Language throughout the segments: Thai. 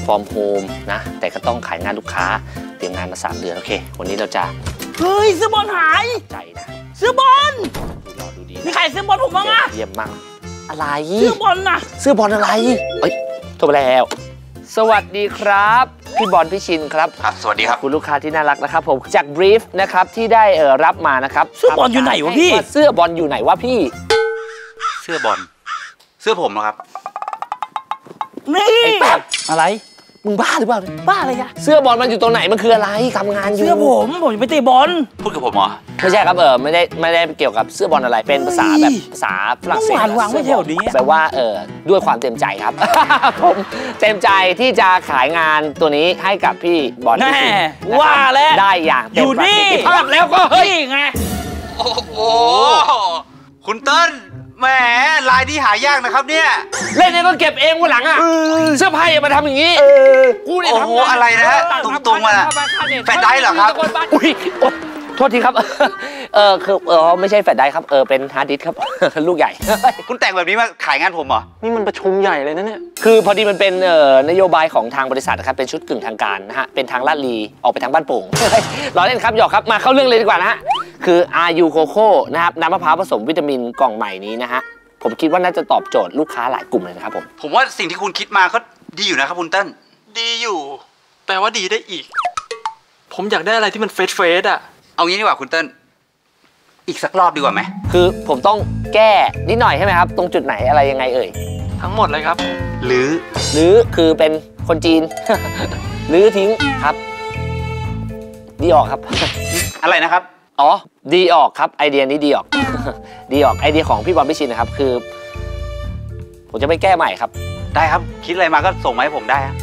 from home นะแต่ก็ต้องขายงานลูกค้าเตรียมงานมา3 เดือนโอเควันนี้เราจะเฮ้ยเสื้อบอลหายใจนะเสื้อบอลดูดีนี่ใครเสื้อบอลผมบ้างอะเยี่ยมมากอะไรเสื้อบอลนะเสื้อบอลอะไรเอ้ยโทรไปแล้วสวัสดีครับพี่บอลพี่ชินครับสวัสดีครับคุณลูกค้าที่น่ารักนะครับผมจาก brief นะครับที่ได้รับมานะครับเสื้อบอลอยู่ไหนวะพี่เสื้อบอลอยู่ไหนวะพี่เสื้อบอลเสื้อผมนะครับนี่อะไรมึงบ้าหรือเปล่าบ้าอะไรอะเสื้อบอลมันอยู่ตรงไหนมันคืออะไรทำงานอยู่เสื้อผมจะไปเตะบอลพูดกับผมเหรอไม่ใช่ครับไม่ได้เกี่ยวกับเสื้อบอลอะไรเป็นภาษาแบบภาษาฝรั่งเศสวางไม่แถวนี้แปลว่าด้วยความเต็มใจครับ ผมเต็มใจที่จะขายงานตัวนี้ให้กับพี่บอลแน่ว่าแล้วได้อย่างเต็มประสิทธิภาพแล้วก็เฮ้ยไงโอ้โหคุณเติ้ลแหมลายที่หายากนะครับเนี่ยเล่นเนี่ยก็เก็บเองวันหลังอ่ะเสื้อผ้าอย่ามาทำอย่างนี้กูเนี่ยทำอะไรนะตรงๆมาแฟนได้เหรอครับอุ้ยโทษทีครับคือไม่ใช่แฟลชไดรฟ์ครับเป็นฮาร์ดดิสก์ครับลูกใหญ่คุณแต่งแบบนี้มาขายงานผมเหรอนี่มันประชุมใหญ่เลยนะเนี่ยคือพอดีมันเป็นนโยบายของทางบริษัทนะครับเป็นชุดกึ่งทางการนะฮะเป็นทางลาดลีออกไปทางบ้านโป่งล้อเล่นครับหยอกครับมาเข้าเรื่องเลยดีกว่านะฮะคือ RU Coco นะครับน้ำมะพร้าวผสมวิตามินกล่องใหม่นี้นะฮะผมคิดว่าน่าจะตอบโจทย์ลูกค้าหลายกลุ่มเลยนะครับผมว่าสิ่งที่คุณคิดมาก็ดีอยู่นะครับคุณเติ้ลดีอยู่แปลว่าดีได้อีกผมอยากได้อะไรที่มันเฟสอะเอางี้ดีกว่าคุณเติ้ลอีกสักรอบดีกว่าไหมคือผมต้องแก้นิดหน่อยใช่ไหมครับตรงจุดไหนอะไรยังไงทั้งหมดเลยครับหรือคือเป็นคนจีน หรือทิ้งครับดีออกครับอะไรนะครับอ๋อดีออกครับไอเดียนี้ดีออก ดีออกไอเดียของพี่บอลพี่ชินนะครับคือผมจะไม่แก้ใหม่ครับได้ครับคิดอะไรมาก็ส่งมาให้ผมได้ครับ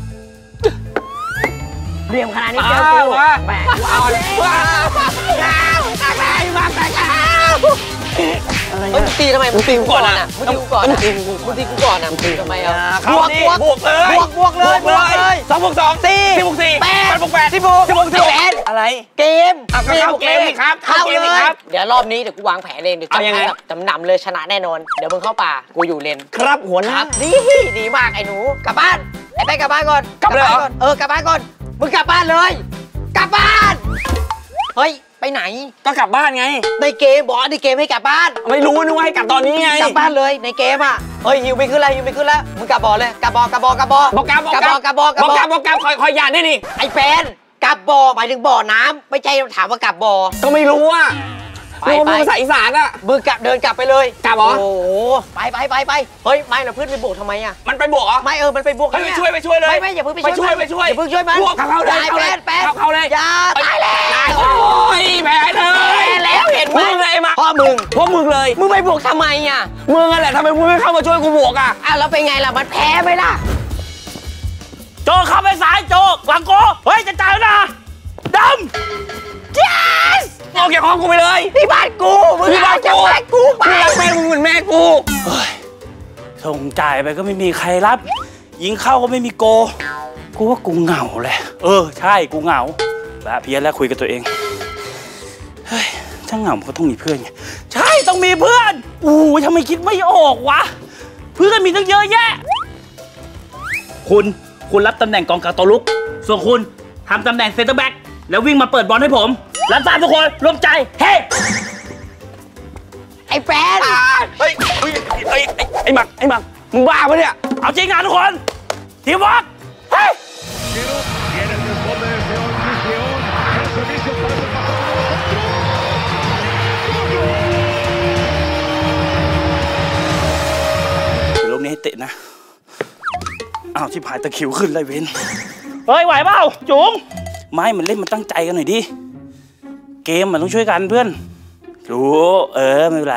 เรียมขนาดนี้เจ้ากูแหมเอาเลยมึงตีทำไมมึงตีกูก่อนอ่ะมึงตีกูก่อนอ่ะมึงตีทำไมอ่ะบวกเลยบวกเลย2+2 4 8อะไรเกมครับเข้าเลยเดี๋ยวรอบนี้เดี๋ยวกูวางแผนเองเดี๋ยวจำนำเลยชนะแน่นอนเดี๋ยวมึงเข้าป่ากูอยู่เลนครับหัวหน้าดีมากไอ้หนูกลับบ้านไอ้ไปกลับบ้านก่อนกลับบ้านก่อนกลับบ้านก่อนมึงกลับบ้านเลยกลับบ้านเฮ้ยไปไหนก็กลับบ้านไงในเกมบอกในเกมให้กลับบ้านไม่รู้นึกว่าให้กลับตอนนี้ไงกลับบ้านเลยในเกมอ่ะเฮ้ยฮิวไปขึ้นแล้วมึงกลับบ่อเลยกลับบ่อกลับคอยยานได้ดิไอ้แฟนกลับบ่อหมายถึงบ่อน้ำไม่ใช่ถามว่ากลับบ่อก็ไม่รู้อ่ะไปภาษาอีสานอ่ะมึงกลับเดินกลับไปเลยกลับเหรอโอ้โหไปเฮ้ยไม่เราเพื่อนไปบวกทำไมอ่ะมันไปบวกเหรอไม่มันไปบวกไปช่วยเลยไม่อย่าเพิ่งไปช่วยอย่าเพิ่งช่วยมันบวกเข้าเลยเข้าเลยอย่าตายแล้วโอ้ยแพ้เลยแล้วเห็นไหมมึงเลยมาพ่อมึงเลยมึงไปบวกทำไมอ่ะมึงอะไรทำไมมึงไม่เข้ามาช่วยกูบวกอ่ะแล้วเป็นไงล่ะมันแพ้ไหมล่ะโจเข้าไปสายโจหลังโกเฮ้ยจะจ่ายนะดำ yes ออกจากห้องกูไปเลยที่บ้านกูมึงเอาจากบ้านกูไปแม่มึงเหมือนแม่กูส่งจ่ายไปก็ไม่มีใครรับยิงเข้าก็ไม่มีโกกูว่ากูเหงาแหละใช่กูเหงาแบบเพี้ยนแล้วคุยกับตัวเองเฮ้ยถ้าเหงามันก็ต้องมีเพื่อนไงใช่ต้องมีเพื่อนทำไมคิดไม่ออกวะเพื่อนมีตั้งเยอะแยะคุณรับตำแหน่งกองกลางตัวลุกส่วนคุณทำตำแหน่งเซนเตอร์แบ็กแล้ววิ่งมาเปิดบอลให้ผมแล้วตามทุกคนร่วมใจเฮ้ไอ้แฟนไอ้หมักมึงบ้าปะเนี่ยเอาจริงงานทุกคนทีมวอร์กเฮ้ยลูกนี้ให้เตะนะอ้าวชิบหายตะคิวขึ้นเลยเว้นเฮ้ยไหวเปล่าจุ๋งไม่มันเล่นมันตั้งใจกันหน่อยดิเกมมันต้องช่วยกันเพื่อนรู้ไม่เป็นไร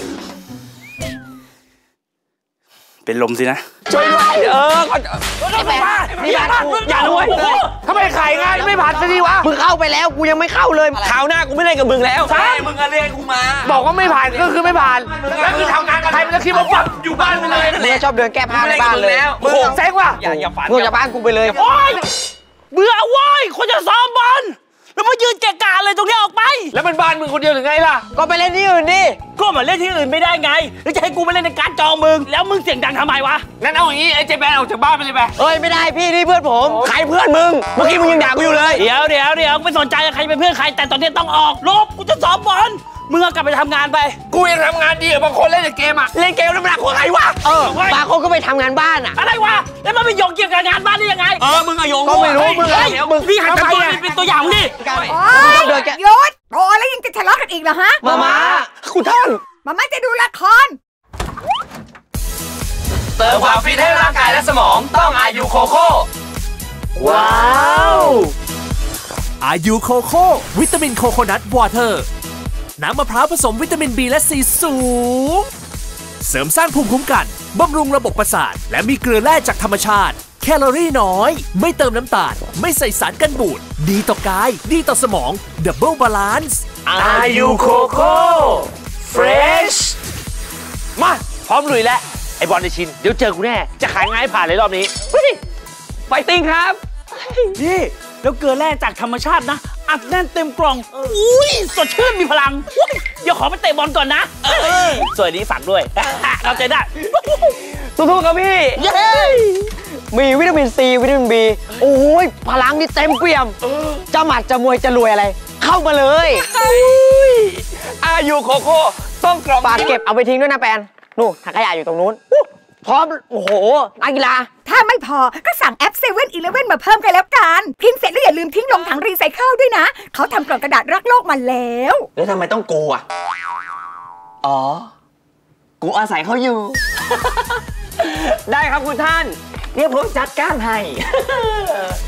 เป็นลมสินะช่วยด้วยนี่บ้านอย่าด้วยทำไมขายงานไม่ผ่านสักทีวะมึงเข้าไปแล้วกูยังไม่เข้าเลยคราวหน้ากูไม่เล่นกับมึงแล้วใช่มึงก็เรียกกูมาบอกว่าไม่ผ่านก็คือไม่ผ่านแล้วคือทำงานกับใครมันจะคิดว่าปั๊บอยู่บ้านไปเลยมึงชอบเดินแก้ผ้าในบ้านเลยมึงแซงว่ะอย่าฝันมึงจากบ้านกูไปเลยโอ๊ยเบื่อโว้ยคนจะซ้อมบอลแล้วมายืนแกะกะเลยตรงนี้ออกไปแล้วมันบ้านมึงคนเดียวหรือไงล่ะก็ไปเล่นที่อื่นดิก็มาเล่นที่อื่นไม่ได้ไงแล้วจะให้กูไปเล่นในการจอมึงแล้วมึงเสียงดังทำไมวะงั้นเอาอย่างนี้ไอ้เจแปนออกจากบ้านไปเลยไปเฮ้ยไม่ได้พี่นี่เพื่อนผมใครเพื่อนมึงเมื่อกี้มึงยังด่ากูอยู่เลยเดี๋ยวไม่สนใจใครเป็นเพื่อนใครแต่ตอนนี้ต้องออกลบกูจะสอบบอลมึงกลับไปทำงานไปกูยังทำงานดีกว่าบางคนเล่นแต่เกมอะเล่นเกมแล้วมันหนักกว่าใครวะบางคนก็ไปทำงานบ้านอะอะไรวะแล้วมันไปโยงเกี่ยวกับงานบ้านได้ยังไงมึงอะโยงก็ไม่รู้มึงพี่หันตัวเป็นตัวอย่างดิหยุดพอแล้วยังจะทะเลาะกันอีกเหรอฮะมาคุณท่านมาจะดูละครเติมความฟิตให้ร่างกายและสมองต้องอายุโคโค่ว้าวอายุโคโค่วิตามินโคโคนัทวอเตอร์น้ำมะพร้าวผสมวิตามิน B และ C สูงเสริมสร้างภูมิคุ้มกันบำรุงระบบประสาทและมีเกลือแร่จากธรรมชาติแคลอรี่น้อยไม่เติมน้ำตาลไม่ใส่สารกันบูดดีต่อกายดีต่อสมองดับเบิลบาลานซ์อายุโคโค่เฟรชมาพร้อมลุยแล้วไอบอลในชินเดี๋ยวเจอกูแน่จะขายง่ายผ่านเลยรอบนี้ไฟติ้งครับนี่แล้วเกลือแร่จากธรรมชาตินะอัดแน่นเต็มกล่องอุ้ยสดชื่นมีพลังเดี๋ยวขอไปเตะบอลก่อนนะสวยนี้ฝากด้วยเอาใจได้สู้ๆครับพี่เย้มีวิตามินซีวิตามินบีโอ้ยพลังนี่เต็มเปี่ยมจะหมัดจะมวยจะรวยอะไรเข้ามาเลยอายุโคโค่ต้องกรอบฝากเก็บเอาไปทิ้งด้วยนะแปนนู่นถังขยะอยู่ตรงนู้นพร้อมโอ้โหนักกีฬาถ้าไม่พอก็สั่งแอป7-Elevenมาเพิ่มกันแล้วกันพิมพ์เสร็จแล้วอย่าลืมทิ้งลงถังรีไซเคิลด้วยนะเขาทำกล่องกระดาษรักโลกมาแล้วทำไมต้องกูอ่ะอ๋อกูอาศัยเขาอยู่ ได้ครับคุณท่านเดี๋ยวผมจัดการให้